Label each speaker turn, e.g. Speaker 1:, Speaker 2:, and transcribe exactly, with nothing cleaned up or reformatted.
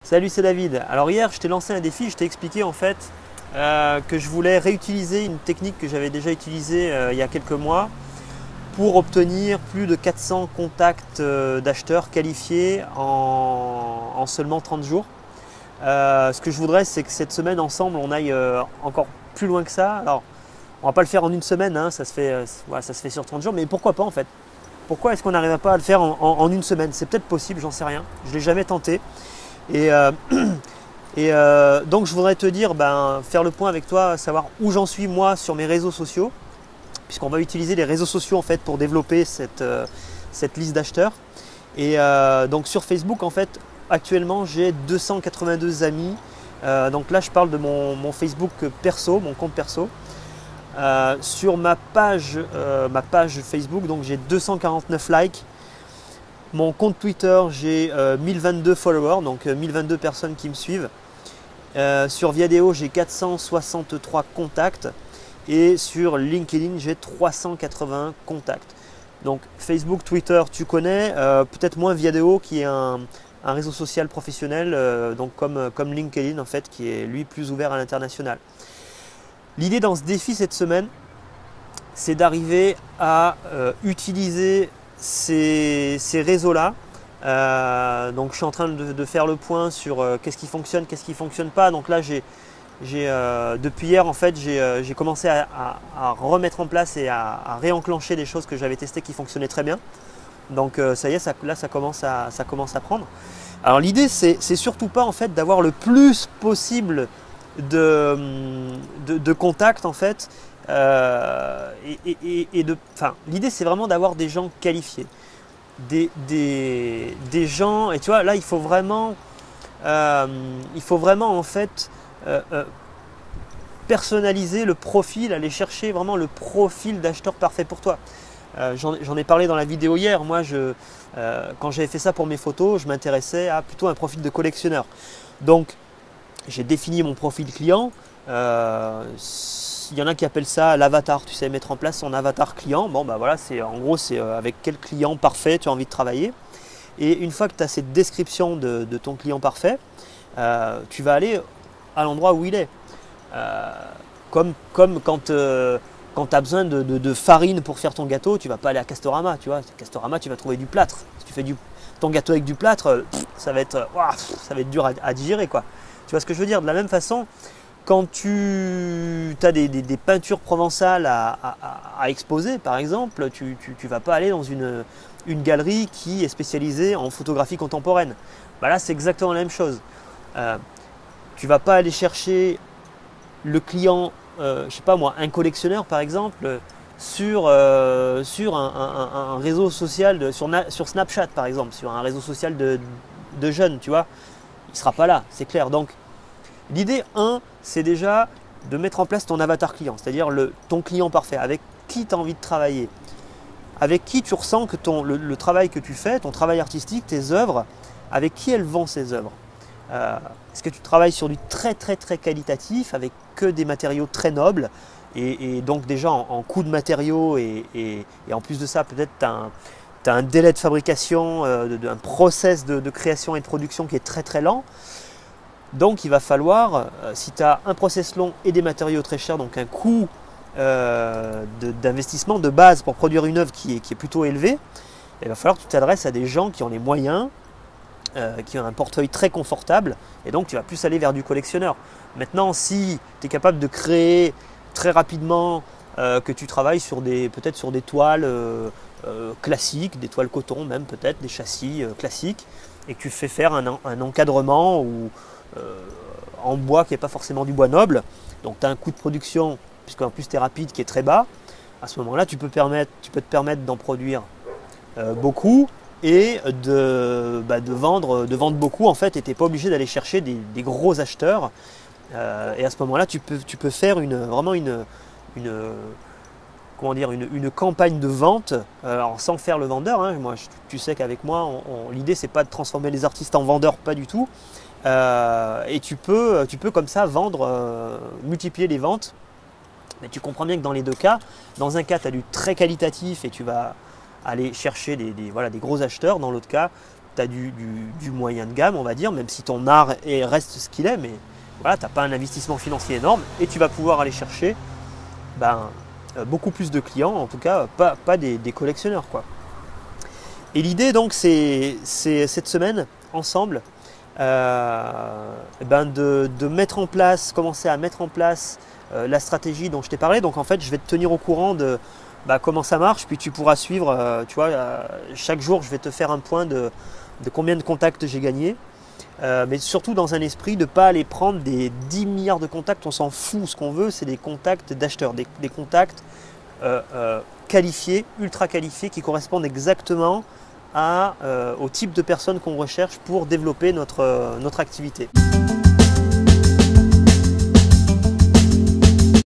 Speaker 1: Salut, c'est David. Alors hier, je t'ai lancé un défi, je t'ai expliqué en fait euh, que je voulais réutiliser une technique que j'avais déjà utilisée euh, il y a quelques mois pour obtenir plus de quatre cents contacts euh, d'acheteurs qualifiés en, en seulement trente jours. Euh, ce que je voudrais, c'est que cette semaine ensemble, on aille euh, encore plus loin que ça. Alors, on va pas le faire en une semaine, hein, ça, se fait, euh, voilà, ça se fait sur trente jours, mais pourquoi pas en fait? Pourquoi est-ce qu'on n'arriverait pas à le faire en, en, en une semaine? C'est peut-être possible, j'en sais rien. Je ne l'ai jamais tenté. Et, euh, et euh, donc je voudrais te dire, ben, faire le point avec toi, savoir où j'en suis moi sur mes réseaux sociaux, puisqu'on va utiliser les réseaux sociaux en fait pour développer cette, euh, cette liste d'acheteurs. Et euh, donc sur Facebook en fait, actuellement j'ai deux cent quatre-vingt-deux amis. Euh, donc là je parle de mon, mon Facebook perso, mon compte perso. Euh, sur ma page, euh, ma page Facebook, donc j'ai deux cent quarante-neuf likes. Mon compte Twitter, j'ai euh, mille vingt-deux followers, donc euh, mille vingt-deux personnes qui me suivent. Euh, sur Viadeo, j'ai quatre cent soixante-trois contacts. Et sur LinkedIn, j'ai trois cent quatre-vingts contacts. Donc Facebook, Twitter, tu connais. Euh, Peut-être moins Viadeo, qui est un, un réseau social professionnel, euh, donc comme, comme LinkedIn en fait, qui est lui plus ouvert à l'international. L'idée dans ce défi cette semaine, c'est d'arriver à euh, utiliser ces, ces réseaux-là. Euh, donc je suis en train de, de faire le point sur euh, qu'est-ce qui fonctionne, qu'est-ce qui ne fonctionne pas. Donc là, j'ai, j'ai, euh, depuis hier, en fait, j'ai, euh, j'ai commencé à, à, à remettre en place et à, à réenclencher des choses que j'avais testées qui fonctionnaient très bien. Donc euh, ça y est, ça, là, ça commence à, ça commence à prendre. Alors l'idée, c'est, c'est surtout pas en fait d'avoir le plus possible de, de, de contacts en fait. Euh, et, et, et de, enfin, l'idée c'est vraiment d'avoir des gens qualifiés, des, des, des gens, et tu vois là il faut vraiment, euh, il faut vraiment en fait euh, euh, personnaliser le profil, aller chercher vraiment le profil d'acheteur parfait pour toi. Euh, j'en, j'en ai parlé dans la vidéo hier, moi je, euh, quand j'avais fait ça pour mes photos, je m'intéressais à plutôt un profil de collectionneur. Donc j'ai défini mon profil client. Euh, Il y en a qui appellent ça l'avatar, tu sais, mettre en place son avatar client. Bon, bah voilà, c'est en gros, c'est avec quel client parfait tu as envie de travailler. Et une fois que tu as cette description de, de ton client parfait, euh, tu vas aller à l'endroit où il est. Euh, comme, comme quand, euh, quand tu as besoin de, de, de farine pour faire ton gâteau, tu ne vas pas aller à Castorama, tu vois. Castorama, tu vas trouver du plâtre. Si tu fais du, ton gâteau avec du plâtre, ça va être, ouah, ça va être dur à, à digérer, quoi. Tu vois ce que je veux dire? De la même façon, quand tu as des, des, des peintures provençales à, à, à exposer, par exemple, tu ne vas pas aller dans une, une galerie qui est spécialisée en photographie contemporaine. Bah là, c'est exactement la même chose. Euh, tu ne vas pas aller chercher le client, euh, je sais pas moi, un collectionneur par exemple, sur, euh, sur un, un, un réseau social, de, sur, sur Snapchat par exemple, sur un réseau social de, de jeunes, tu vois. Il ne sera pas là, c'est clair. Donc, l'idée un, c'est déjà de mettre en place ton avatar client, c'est-à-dire le, ton client parfait, avec qui tu as envie de travailler, avec qui tu ressens que ton, le, le travail que tu fais, ton travail artistique, tes œuvres, avec qui elles vont ces œuvres. Euh, Est-ce que tu travailles sur du très très très qualitatif, avec que des matériaux très nobles, et, et donc déjà en, en coût de matériaux, et, et, et en plus de ça, peut-être tu as un, t'as un délai de fabrication, euh, de, de, un process de, de création et de production qui est très très lent. Donc il va falloir, euh, si tu as un process long et des matériaux très chers, donc un coût euh, d'investissement de, de base pour produire une œuvre qui est, qui est plutôt élevé, il va falloir que tu t'adresses à des gens qui ont les moyens, euh, qui ont un portefeuille très confortable, et donc tu vas plus aller vers du collectionneur. Maintenant, si tu es capable de créer très rapidement, euh, que tu travailles sur des, peut-être sur des toiles euh, euh, classiques, des toiles coton même peut-être, des châssis euh, classiques, et que tu fais faire un, un encadrement ou Euh, en bois qui n'est pas forcément du bois noble, donc tu as un coût de production, puisqu'en plus tu es rapide, qui est très bas, à ce moment-là tu peux, permettre, tu peux te permettre d'en produire euh, beaucoup et de, bah, de, vendre, de vendre beaucoup en fait, et tu n'es pas obligé d'aller chercher des, des gros acheteurs, euh, et à ce moment-là tu peux, tu peux faire une, vraiment une, une, comment dire, une, une campagne de vente, euh, alors sans faire le vendeur, hein. Moi, je, tu sais qu'avec moi on, on, l'idée c'est pas de transformer les artistes en vendeurs, pas du tout. Euh, et tu peux, tu peux comme ça vendre, euh, multiplier les ventes. Mais tu comprends bien que dans les deux cas, dans un cas tu as du très qualitatif et tu vas aller chercher des, des, voilà, des gros acheteurs. Dans l'autre cas, tu as du, du, du moyen de gamme, on va dire, même si ton art est, reste ce qu'il est, mais voilà, tu n'as pas un investissement financier énorme et tu vas pouvoir aller chercher ben, beaucoup plus de clients, en tout cas pas, pas des, des collectionneurs, quoi. Et l'idée donc c'est cette semaine ensemble euh, ben de, de mettre en place, commencer à mettre en place euh, la stratégie dont je t'ai parlé. Donc en fait je vais te tenir au courant de bah, comment ça marche, puis tu pourras suivre, euh, tu vois, euh, chaque jour je vais te faire un point de, de combien de contacts j'ai gagné. Euh, mais surtout dans un esprit de ne pas aller prendre des dix milliards de contacts, on s'en fout, ce qu'on veut c'est des contacts d'acheteurs, des, des contacts euh, euh, qualifiés, ultra qualifiés, qui correspondent exactement à, euh, au type de personnes qu'on recherche pour développer notre, euh, notre activité.